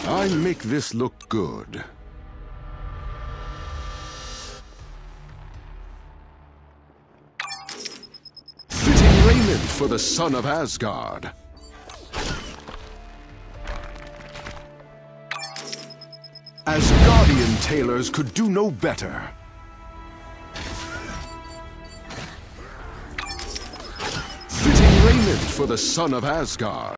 I make this look good. Fitting raiment for the son of Asgard. Asgardian tailors could do no better. Fitting raiment for the son of Asgard.